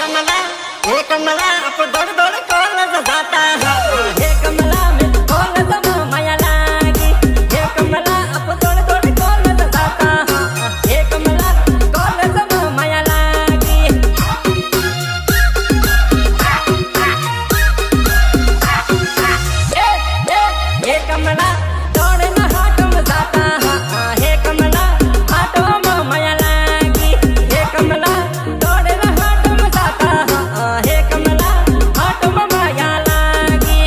कमला अब दौड़ दौड़ कॉलेज जाता है। हे कमला में कॉलेज में माया लागी। हे कमला अब दौड़ दौड़ कॉलेज जाता है। हे कमला कॉलेज में माया लागी। हे कमला दौड़ न हाथ में जाता है। हे कमला हाथों में माया लागी। हे कमला दौड़ न हाथ में जाता है। हे कमला हाथ में माया लागी।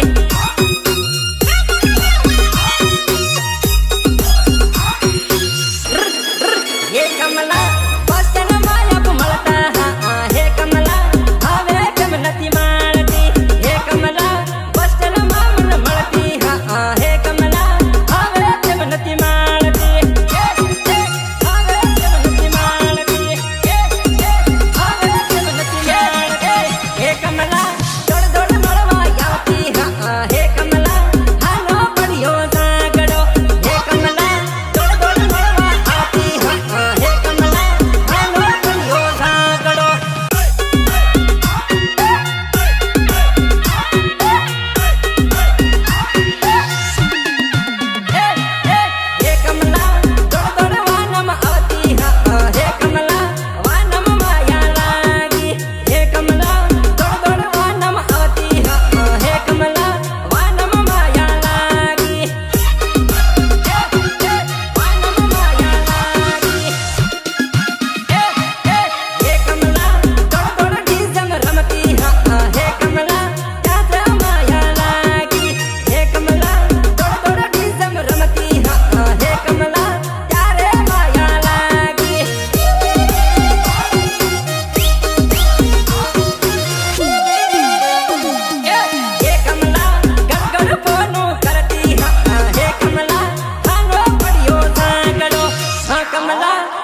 हे कमला बसन माया घुमलता है। हे कमला हवे कम नती मारती। हे कमला बसन मामन मरती है। हे कमला हवे कम नती मारती। हवे कम नती मारती। हवे कम नती मारती। हे कमला दौड़ दौड़ मरवा आती है। हे कमला हानो बढ़ियो जागड़ो। हे कमला दौड़ दौड़ मरवा आती है। हे कमला हानो बढ़ियो जागड़ो। हे कमला दौड़ दौड़ वानम आती है। हे कमला वानम माया लागी। हे कमला दौड़ दौड़ वानम आती है। हे कमला वानम माया लागी। वानम माया लागी। हे कमला दौड़ दौड़ डीजम रमती है। हे कमला त्यारे माया लागी। हे कमला दौड़ दौड़ डीजम रमती है। हे कमला त्यारे माया लागी। हे कमला गड़गड़ फोनो करती है। हे कमला हानो बढ़ियो जागड़ो। हाँ कमला